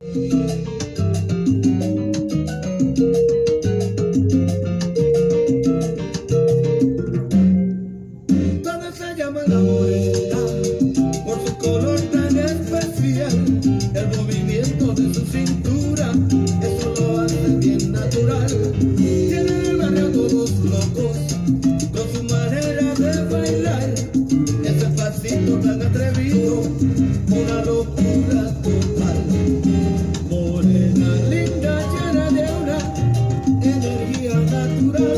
Todos se llaman la morena por su color tan especial. El movimiento de su cintura, eso lo hace bien natural. Tiene en el barrio a todos locos con su manera de bailar. Ese pasito tan atrevido, una locura total. Morena linda, llena de una energía natural.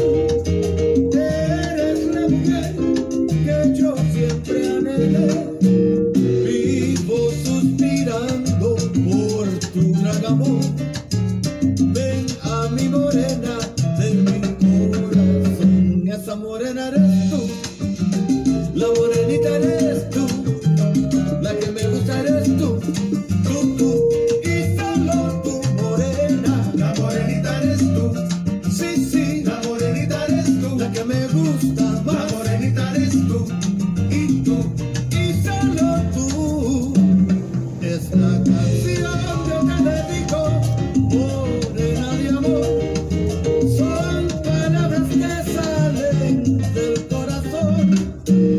Eres la mujer que yo siempre anhelé. Vivo suspirando por tu gran amor. Ven a mi morena de mi corazón. Esa morena eres tú, la morenita eres tú, la que me gusta eres tú, tú y solo tú, morena. La morenita eres tú, sí, sí, la morenita eres tú, la que me gusta más. La morenita eres tú y solo tú. Es la canción que te dedico, morena de amor. Son palabras que salen del corazón.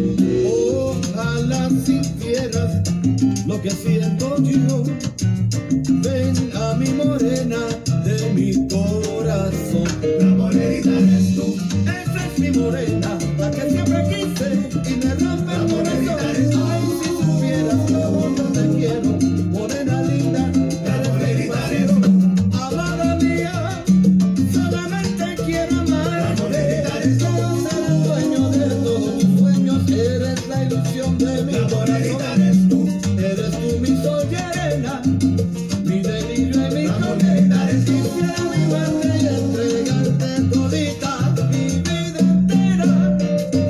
Ojalá sintieras lo que siento yo. Ven a mi morena de mi corazón. La morenita eres tú, esa es mi morena, la que siempre quise y me rompe el corazón. Ay, si supieras cómo yo te quiero, morena linda, eres mi pasión. Amada mía, solamente quiero amar. La morenita eres tú, ser el dueño de todos mis sueños. Eres la ilusión de mi corazón. La morenita eres tú, eres tú mi sollerena, mi delirio y mi condena. Quisiera vivarte y entregarte todita mi vida entera.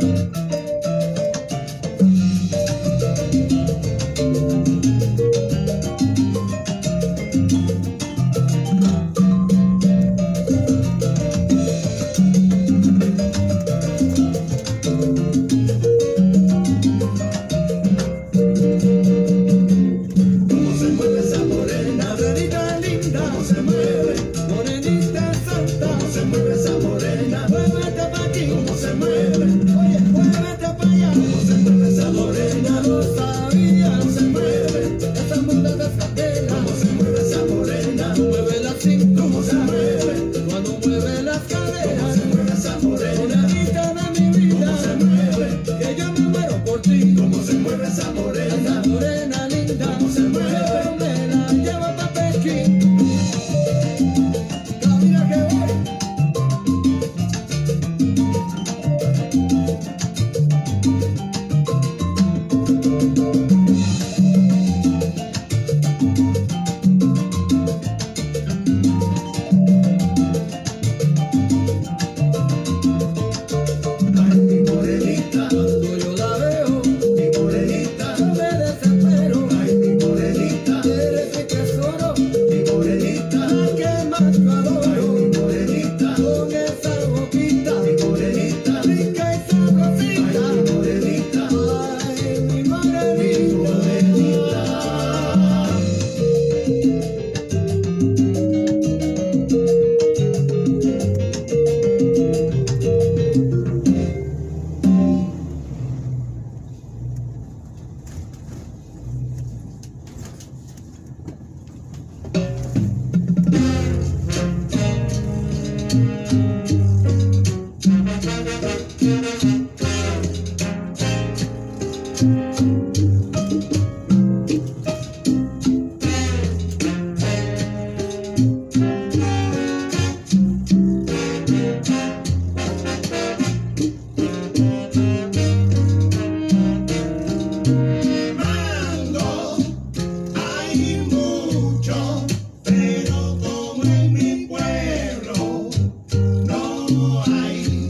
Cómo se mueve esa morena, morenita linda, cómo se mueve, morenita santa, cómo se mueve esa morena, muévete pa' aquí, cómo se mueve, oye, muévete pa' allá, cómo se mueve esa morena, lo sabía, cómo se mueve, esa muda de candela, cómo se mueve esa morena, mueve la cintura, cómo se mueve, cuando mueve las caderas, cómo se mueve esa morena, morenita de mi vida, cómo se mueve, que yo me muero por ti, cómo se mueve esa morena, morena linda, cómo se mueve, me la llevo pa' Pekín, camina que voy. Ay, mi morenita, cuando yo la veo, mi morenita, no me desespero. Ay, mi morenita, eres mi tesoro, mi morenita, la que más yo adoro. Ay, mi morenita, con esa boquita, mi morenita, rica y sabrosita. Ay, mi morenita, ay, mi morenita, mi morenita. Mango, hay mucho, pero como en mi pueblo no hay.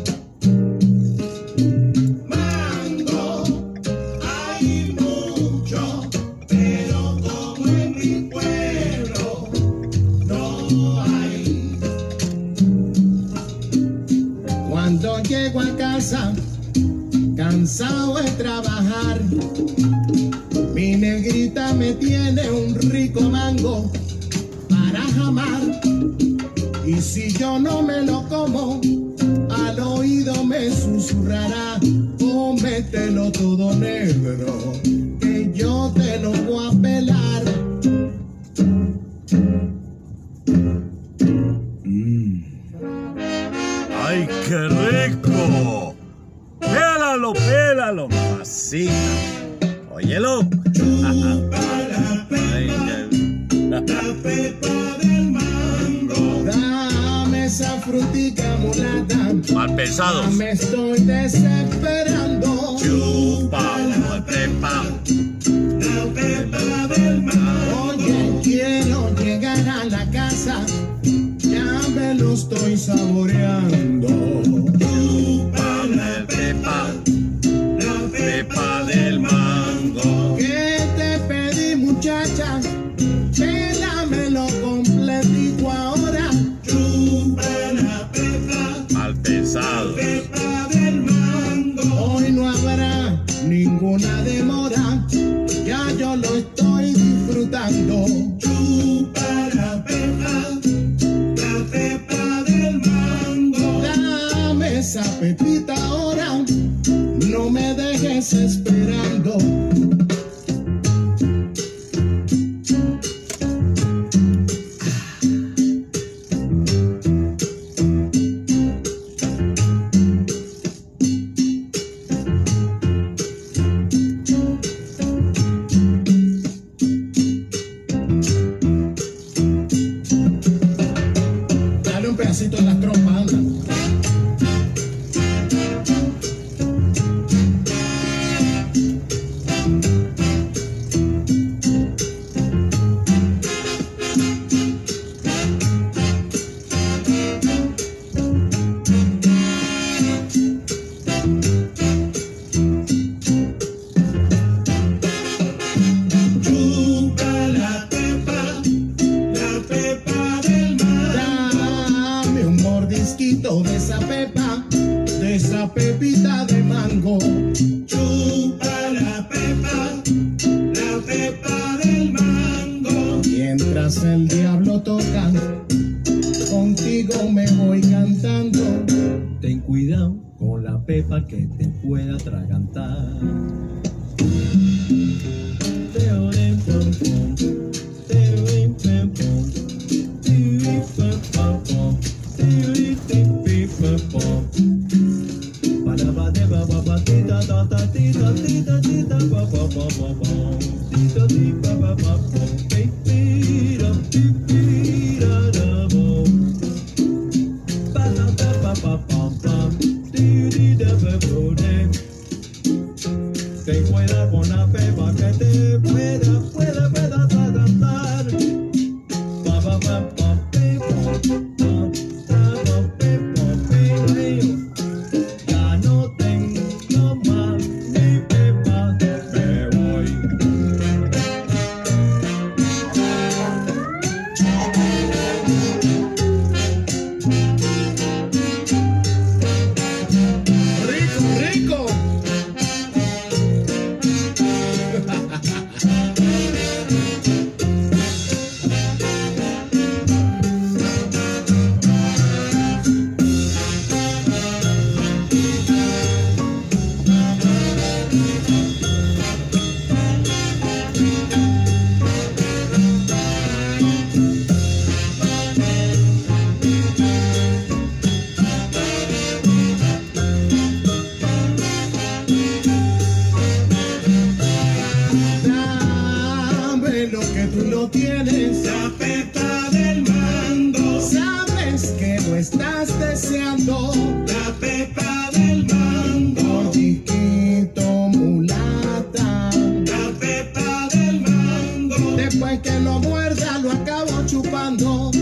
Mango, hay mucho, pero como en mi pueblo no hay. Cuando llego a casa, cansado de trabajar, mi negrita me tiene un rico mango para jamar. Y si yo no me lo como, al oído me susurrará, cómetelo todo negro, que yo te lo voy a pelar. ¡Ay, qué rico! ¡Pélalo, pélalo, mamacita! ¡Óyelo! La pepa del mango. Dame esa frutica mulata. Mal pensados. Me estoy desesperando. Chupa la pepa. La pepa del mango. Oye, quiero llegar a la casa. Ya me lo estoy saboreando. Chupa la pepa. La pepa del mango. ¿Qué te pedí, muchacha? Pélamelo completito ahora. Chupa la pepa. Mal pensado. Pepa del mango. Hoy no habrá ninguna demora. Ya yo lo estoy disfrutando. Chupa la pepa. La pepa del mango. Dame esa pepita ahora. No me dejes esperando. Dale un pedacito en la trompa, anda. De esa pepa, de esa pepita de mango. Chupa la pepa del mango. Mientras el diablo toca, contigo me voy cantando. Ten cuidado con la pepa que te pueda atragantar. Ten cuidado con la pepa que te pueda atragantar. Ya no tengo más mi pepa, me voy. Rico, rico. Lo que tú no tienes, la pepa del mango. Sabes que lo estás deseando, la pepa del mango. Chiquito mulata, la pepa del mango. Después que lo muerda lo acabo chupando.